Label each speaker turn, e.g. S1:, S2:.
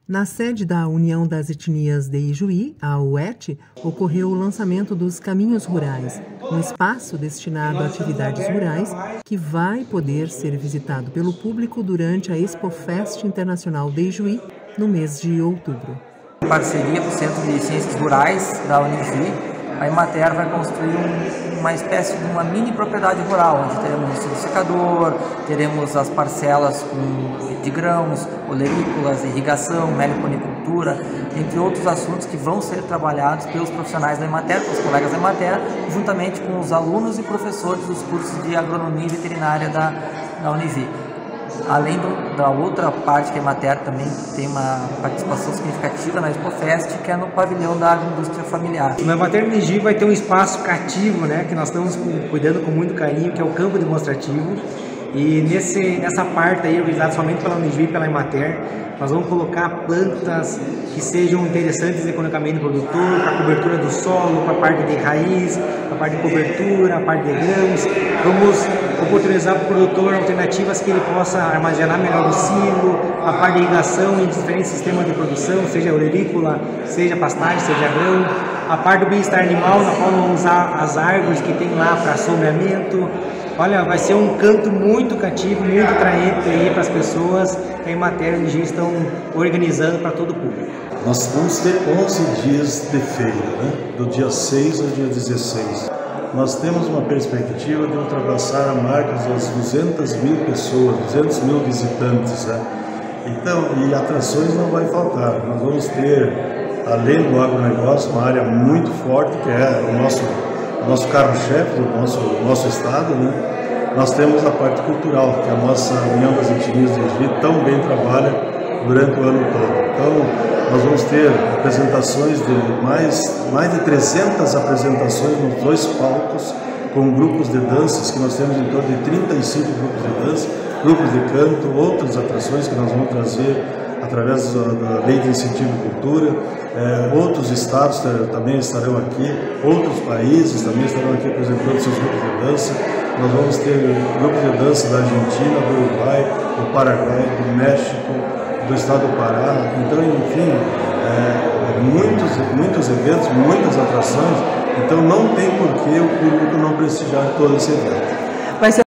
S1: Na sede da União das Etnias de Ijuí, a UET, ocorreu o lançamento dos Caminhos Rurais, um espaço destinado a atividades rurais que vai poder ser visitado pelo público durante a Expofest Internacional de Ijuí, no mês de outubro.
S2: Em parceria com o Centro de Ciências Rurais da Unijuí, a Emater vai construir uma espécie de uma mini propriedade rural, onde teremos o secador, teremos as parcelas de grãos, olerícolas, irrigação, meliponicultura, entre outros assuntos que vão ser trabalhados pelos profissionais da Emater, com os colegas da Emater, juntamente com os alunos e professores dos cursos de agronomia e veterinária da Unijuí. Além da outra parte que a Emater também tem uma participação significativa na Expofest, que é no pavilhão da agroindústria familiar.
S3: Na Emater de Ijuí vai ter um espaço cativo, que nós estamos cuidando com muito carinho, que é o campo demonstrativo. E nessa parte aí, organizada somente pela Unijuí e pela Emater, nós vamos colocar plantas que sejam interessantes economicamente para o produtor, para a cobertura do solo, para a parte de raiz, para a parte de cobertura, a parte de grãos. Vamos oportunizar para o produtor alternativas que ele possa armazenar melhor o silo, a parte de irrigação em diferentes sistemas de produção, seja olerícola, seja pastagem, seja grão. A parte do bem-estar animal, na qual vamos usar as árvores que tem lá para sombreamento. Olha, vai ser um canto muito cativo, muito atraente aí para as pessoas que a Emater e a Unijuí estão organizando para todo o público.
S4: Nós vamos ter 11 dias de feira, do dia 6 ao dia 16. Nós temos uma perspectiva de ultrapassar a marca das 200 mil pessoas, 200 mil visitantes. Então, e atrações não vai faltar. Nós vamos ter, além do agronegócio, uma área muito forte, que é o nosso carro-chefe do nosso estado. Nós temos a parte cultural, que a nossa União das Etnias de Ijuí também trabalha durante o ano todo. Então, nós vamos ter apresentações de mais de 300 apresentações nos 2 palcos, com grupos de danças, que nós temos em torno de 35 grupos de dança, grupos de canto, outras atrações que nós vamos trazer através da Lei de Incentivo à Cultura. Outros estados também estarão aqui, outros países também estarão aqui apresentando seus grupos de dança. Nós vamos ter grupos de dança da Argentina, do Uruguai, do Paraguai, do México, do estado do Pará. Então, enfim, muitos eventos, muitas atrações. Então, não tem por que o público não prestigiar todo esse evento.